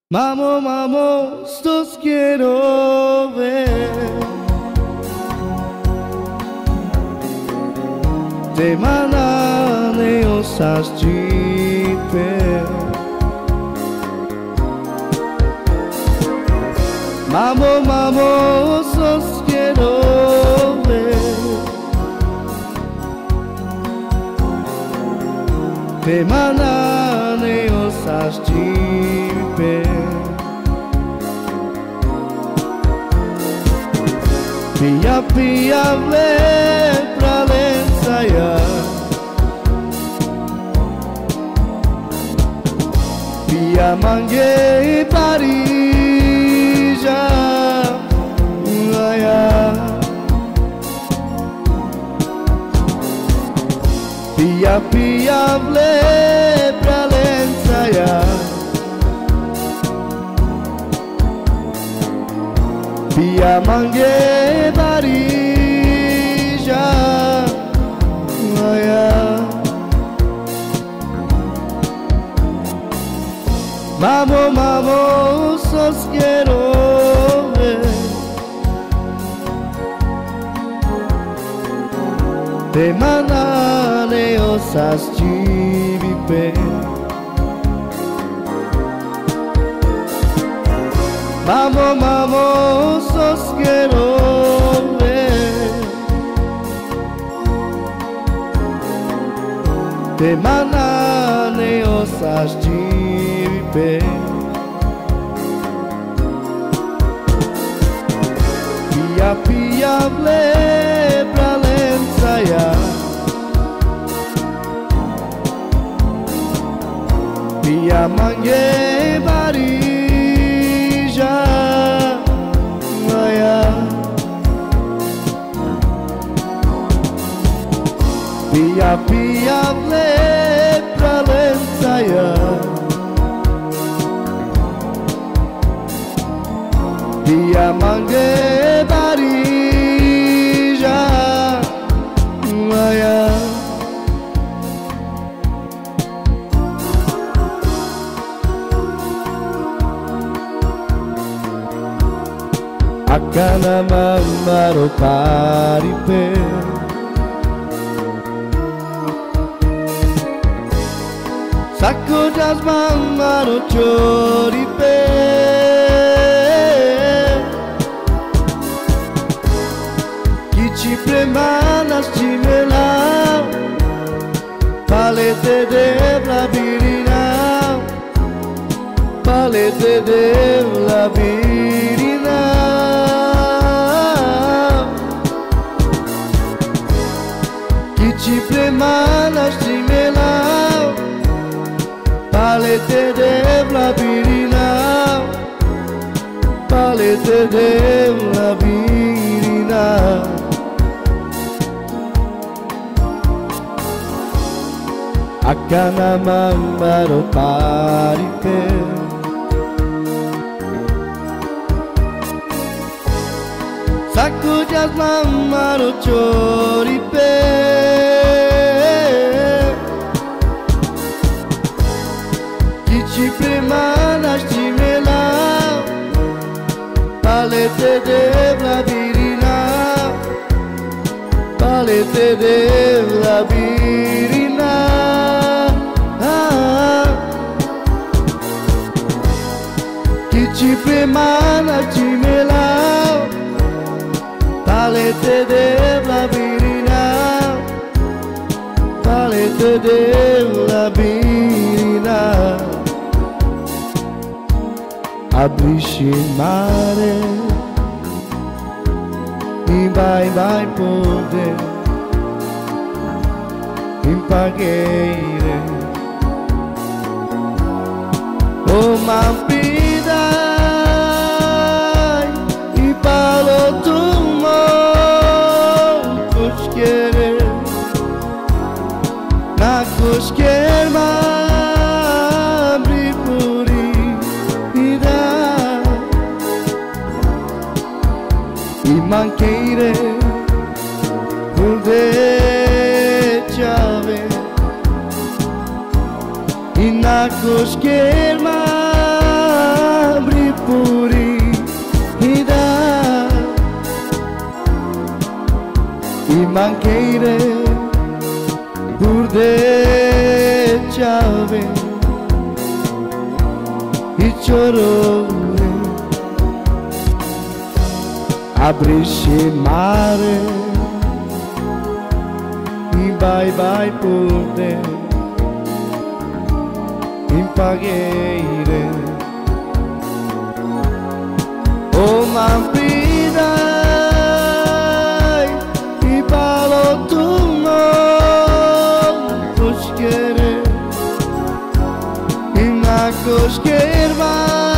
Vamos, vamos, los quiero ver. De manane osas jipe. Vamos, vamos, los quiero ver. De manane osas jipe. Pia pia vle pra l'ensaiar. Pia manguei Parigi. Pia pia vle pra l'ensaiar. Pia manguei Parigi. Vamos, vamos, os quiero ver. De manane osas jipe. Vamos, vamos, os quiero ver. De manane osas jipe. Pia pia vle pra l'ensaiar. Pia manguei Parigi. Pia pia vle pra l'ensaiar. Pia manguei Parigi. Akana mamaro paripe. Sakudas mamaro choripe. Kichi premanas chimelau. Palete de labirina. Palete de labirina. Kichi premanas chimelau. Palete de labirina. Palete de labirina. Akana mamaro paripe. Sakudas mamaro choripe. Kichi premanas chimelau. Palete de labirina. Palete de labirina. Kichi premanas chimelau. Palete de labirina. Palete de labirina. Abrisci mare. E vai poder. Impagueire. Oh mampida. E palo tumo. Cosquere. Na cosquer mabri puri. Ida. E manqueire. Pude chave. E na cosquer mabri. mancheire pur de chave e chorore abrisce mare e bye bye pur de impagheire oh man pidai i palo tu non pușchere in a coșcherma